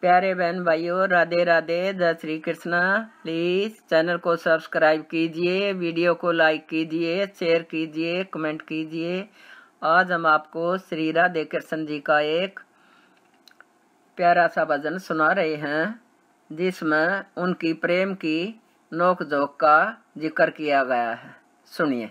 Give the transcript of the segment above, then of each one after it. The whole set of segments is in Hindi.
प्यारे बहन भाइयों, राधे राधे, जय श्री कृष्णा। प्लीज चैनल को सब्सक्राइब कीजिए, वीडियो को लाइक कीजिए, शेयर कीजिए, कमेंट कीजिए। आज हम आपको श्री राधे कृष्ण जी का एक प्यारा सा भजन सुना रहे हैं, जिसमें उनकी प्रेम की नोक झोंक का जिक्र किया गया है। सुनिए।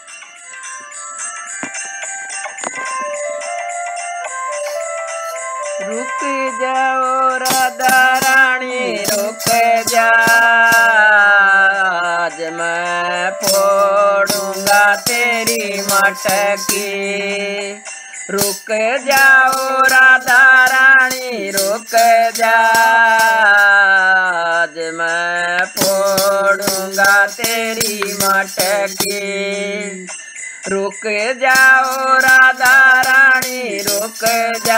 रुक जाओ राधा रानी, रुक जा, आज मैं फोड़ूंगा तेरी मटकी। रुक जाओ राधा रानी, रुक जा, आज मैं फोड़ूंगा तेरी मटकी। रुक जाओ राधा रानी, रुक जा,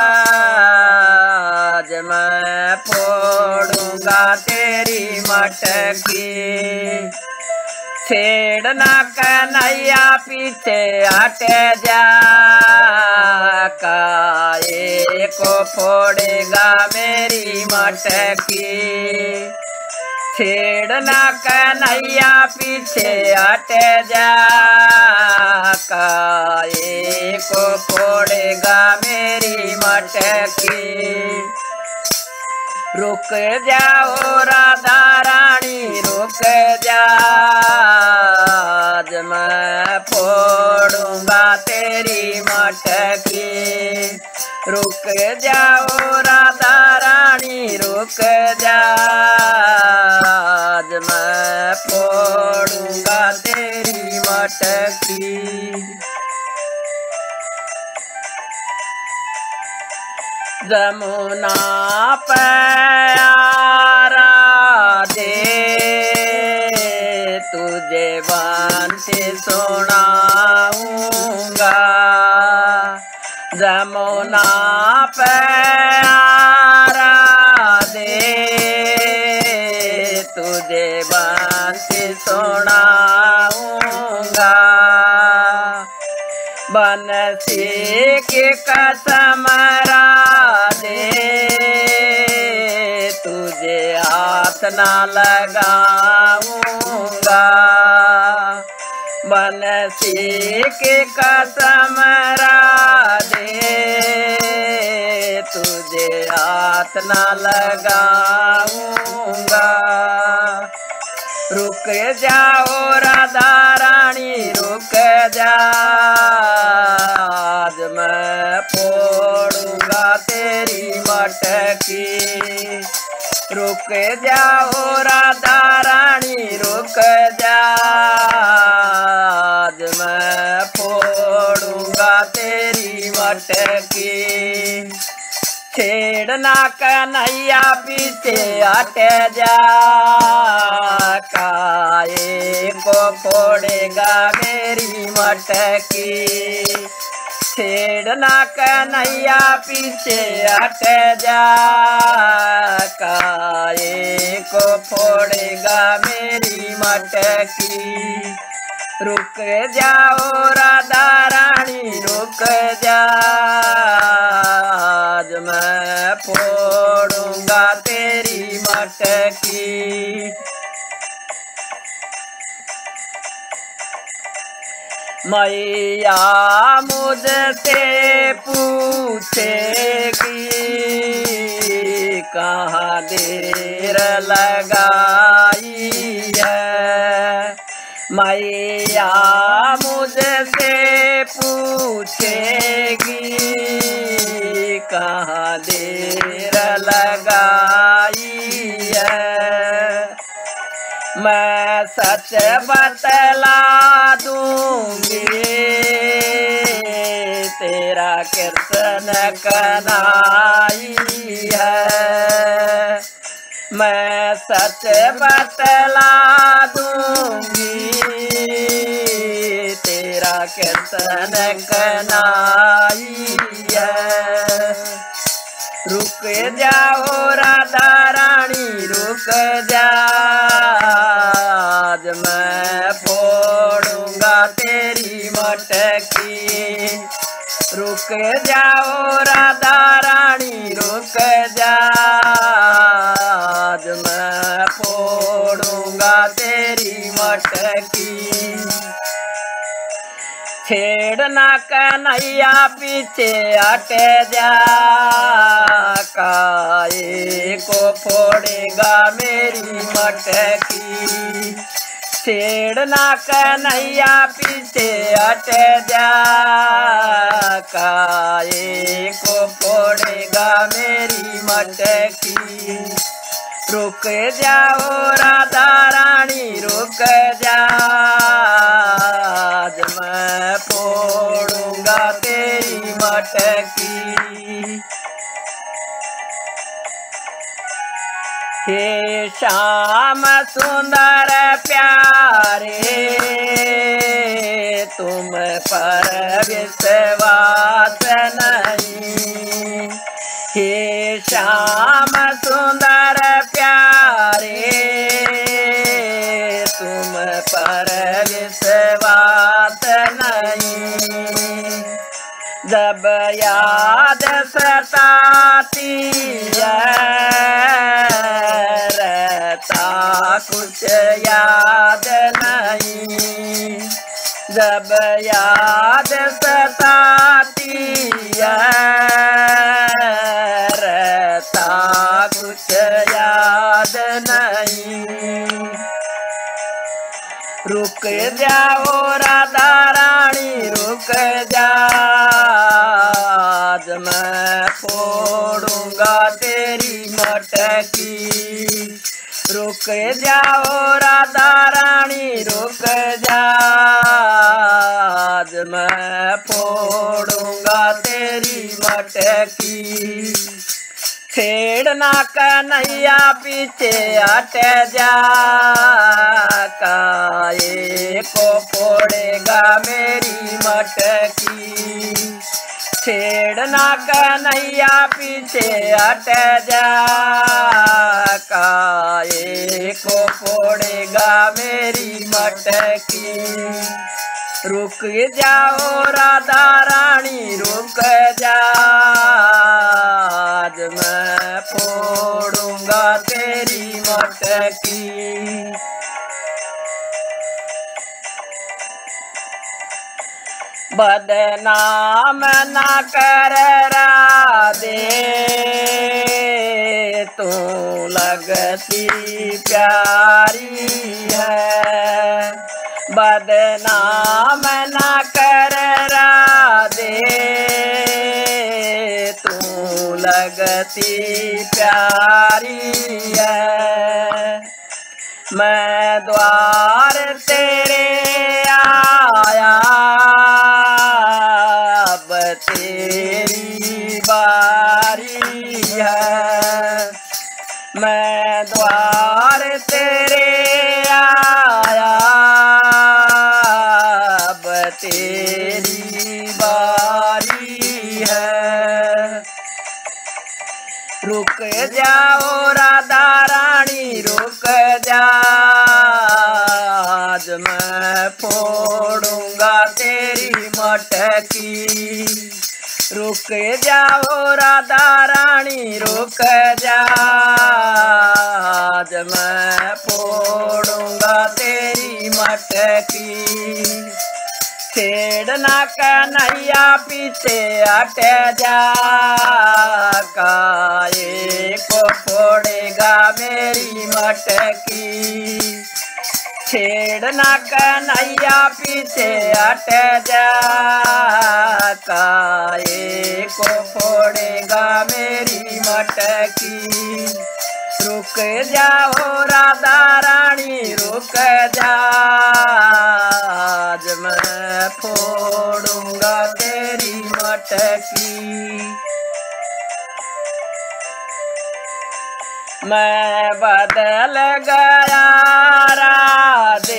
आज मैं फोड़ूंगा तेरी मटकी। छेड़ना कन्हैया, पीछे हट जा, काहे को फोड़ेगा मेरी मटकी। छेड़ना कन्हैया, पीछे हट जा, काहे को फोड़ेगा मेरी मटकी। रुक जाओ राधा रानी, रुक जा, आज मैं फोड़ूंगा तेरी मटकी। रुक जाओ राधा रानी, रुक जा, आज मैं फोड़ूंगा तेरी मटकी। जमुना प्यारा दे, तुझे बांधे सुनाऊंगा। जमुना प्यारा दे, तुझे बांधे सुनाऊंगा। बंसी की कसम राधे, तुझे हाथ ना लगाऊंगा। बंसी की कसम राधे, तुझे हाथ ना लगाऊंगा। रुक जाओ राधा रानी, रुक जा, आज मैं फोड़ूंगा तेरी मटकी। रुक जाओ राधा रानी, रुक जा, आज मैं फोड़ूंगा तेरी मटकी। छेड़ना कन्हैया, पीछे हट जा, काहे को फोड़ेगा मेरी मटकी। छेड़ना कन्हैया, पीछे हट जा, काहे को फोड़ेगा मेरी मटकी। रुक जाओ राधा रानी, रुक जा, आज मैं फोड़ूंगा तेरी मटकी। मैया मुझसे पूछेगी, कहाँ देर लगाई है। मैया मुझसे पूछेगी, कहाँ देर लगाई है। मैं सच बतला दूंगी, तेरा कृष्ण कन्हई है। मैं सच बतला दूंगी, तेरा कृष्ण कन्हई है। रुक जाओ राधा रानी, रुक जा, आज मैं फोड़ूंगा तेरी मटकी। रुक जाओ राधा रानी, रुक जा। मटकी। छेड़ना कन्हैया पीछे हट जा, काहे को फोड़ेगा मेरी मटकी। छेड़ना कन्हैया पीछे हट जा, काहे को फोड़ेगा मेरी मटकी। रुक जाओ राधा रानी रुक जा, आज मैं फोड़ूंगा तेरी मटकी। हे श्याम सुंदर प्यारे, तुम पर विश्वास नहीं। हे श्याम सुंदर प्यारे, तुम पर विश्वास नहीं। जब याद सताती है, रहता कुछ याद नहीं। जब याद सताती है, रहता कुछ याद नहीं। रुक जाओ राधा रानी रुक जा, आज मैं फोड़ूंगा तेरी मटकी। रुक जाओ राधा रानी रुक जा, आज मैं फोड़ूंगा तेरी मटकी। छेड़ना कन्हैया पीछे हट जा, काहे को फोड़ेगा मेरी मटकी। छेड़ना कन्हैया पीछे हट जा, काहे को फोड़ेगा मेरी मटकी। रुक जाओ राधा रानी रुक जा, आज मैं फोड़ूंगा तेरी मटकी। बदनाम ना कर राधे, तू लगती प्यारी है। बदनाम ना कर राधे, तू लगती प्यारी है। मैं द्वार तेरे आया, अब तेरी बारी है। मैं द्वार तेरे आया, अब तेरी बारी है। रुक जाओ राधा रानी रुक जा, आज मैं फोड़ूंगा तेरी मटकी। रुक जाओ राधा रानी रुक जा, आज मैं फोड़ूंगा तेरी मटकी। छेड़ना कन्हैया पीछे हट जा, काहे को फोड़ेगा मेरी मटकी। छेड़ना कन्हैया पीछे हट जा, काहे को फोड़ेगा मेरी मटकी। रुक जाओ राधा रानी रुक जा, आज मैं फोड़ूंगा तेरी मटकी। मैं बदल गया राधे,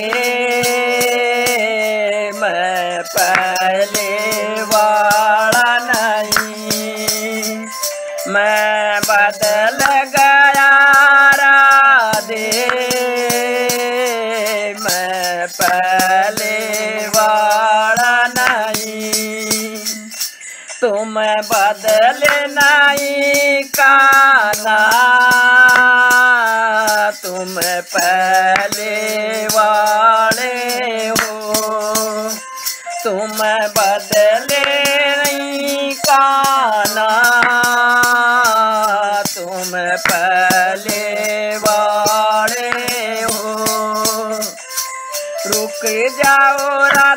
मैं पहले वाला नहीं। मैं बदल गया राधे, मैं पहले वाला नहीं। तुम बदल नहीं कान्हा, तुम पहले वाला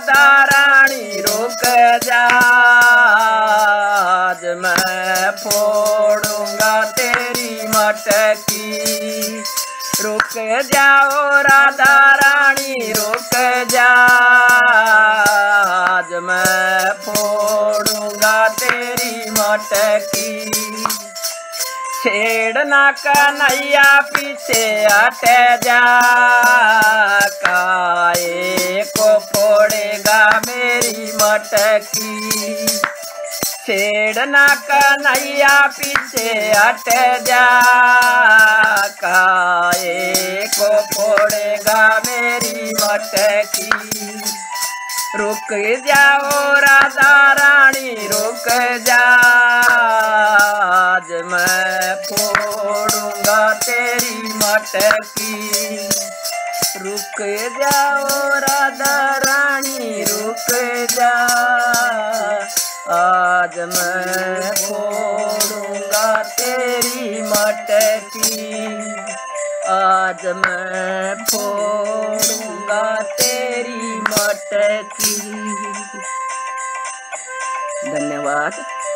राधा रानी रुक जा, आज मैं फोड़ूंगा तेरी मटकी। रुक जाओ राधा रानी रुक जा, आज मैं फोड़ूंगा तेरी मटकी। छेड़ना कन्हैया पीछे हट जा, काहे को फोड़ेगा मेरी मटकी। छेड़ना कन्हैया पीछे हट जा, काहे को फोड़ेगा मेरी मटकी। रुक जाओ राधा रानी रुक जा, आज मैं फोड़ूंगा तेरी मटकी। रुक जाओ राधा रानी रुक जा, आज मैं फोड़ूंगा तेरी मटकी। आज मैं फोड़ूंगा तेरी मटकी। धन्यवाद।